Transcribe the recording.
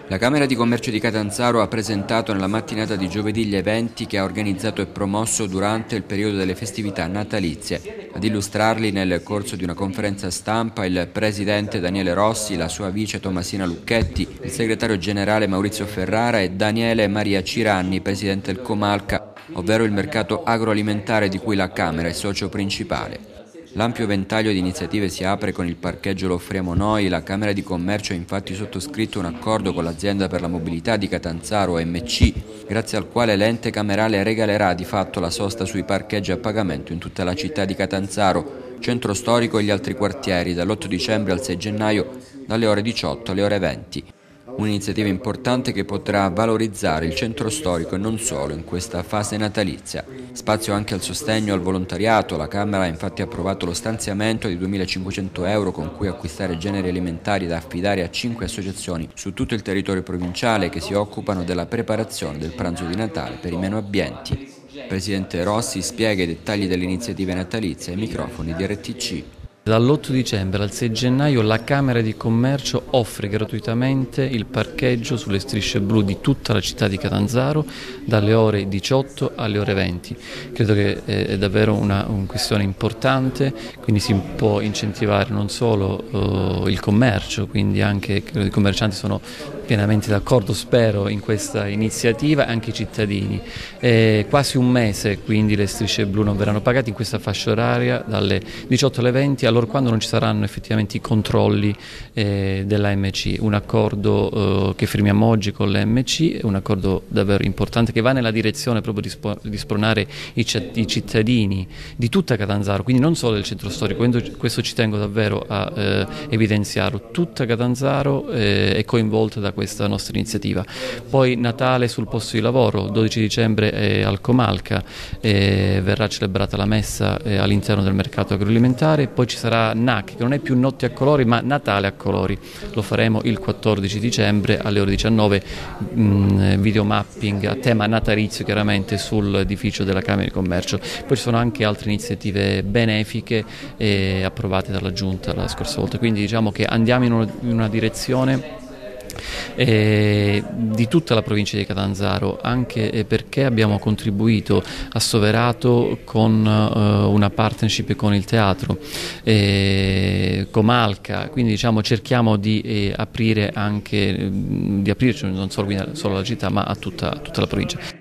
La Camera di Commercio di Catanzaro ha presentato nella mattinata di giovedì gli eventi che ha organizzato e promosso durante il periodo delle festività natalizie. Ad illustrarli nel corso di una conferenza stampa il presidente Daniele Rossi, la sua vice Tomasina Lucchetti, il segretario generale Maurizio Ferrara e Daniele Maria Ciranni, presidente del Comalca, ovvero il mercato agroalimentare di cui la Camera è socio principale. L'ampio ventaglio di iniziative si apre con il parcheggio Lo offriamo noi. La Camera di Commercio ha infatti sottoscritto un accordo con l'Azienda per la Mobilità di Catanzaro (AMC), grazie al quale l'ente camerale regalerà di fatto la sosta sui parcheggi a pagamento in tutta la città di Catanzaro, centro storico e gli altri quartieri, dall'8 dicembre al 6 gennaio, dalle ore 18 alle ore 20. Un'iniziativa importante che potrà valorizzare il centro storico e non solo in questa fase natalizia. Spazio anche al sostegno al volontariato. La Camera ha infatti approvato lo stanziamento di 2.500 euro con cui acquistare generi alimentari da affidare a 5 associazioni su tutto il territorio provinciale che si occupano della preparazione del pranzo di Natale per i meno abbienti. Il presidente Rossi spiega i dettagli delle iniziative natalizie ai microfoni di RTC. Dall'8 dicembre al 6 gennaio la Camera di Commercio offre gratuitamente il parcheggio sulle strisce blu di tutta la città di Catanzaro dalle ore 18 alle ore 20. Credo che è davvero una questione importante, quindi si può incentivare non solo il commercio, quindi anche credo i commercianti sono pienamente d'accordo, spero, in questa iniziativa, anche i cittadini. Quasi un mese quindi le strisce blu non verranno pagate in questa fascia oraria dalle 18 alle 20, allora quando non ci saranno effettivamente i controlli dell'AMC. Un accordo che firmiamo oggi con l'AMC, è un accordo davvero importante che va nella direzione proprio di spronare i cittadini di tutta Catanzaro, quindi non solo del centro storico. Questo ci tengo davvero a evidenziarlo. Tutta Catanzaro è coinvolta da questa nostra iniziativa. Poi Natale sul posto di lavoro, 12 dicembre al Comalca verrà celebrata la messa all'interno del mercato agroalimentare, poi ci sarà NAC, che non è più Notte a colori ma Natale a colori, lo faremo il 14 dicembre alle ore 19, videomapping a tema natalizio chiaramente sull'edificio della Camera di Commercio. Poi ci sono anche altre iniziative benefiche approvate dalla Giunta la scorsa volta, quindi diciamo che andiamo in una direzione di tutta la provincia di Catanzaro, anche perché abbiamo contribuito a Soverato con una partnership con il teatro Comalca, quindi diciamo cerchiamo di aprire anche, di aprirci non solo la città ma a tutta la provincia.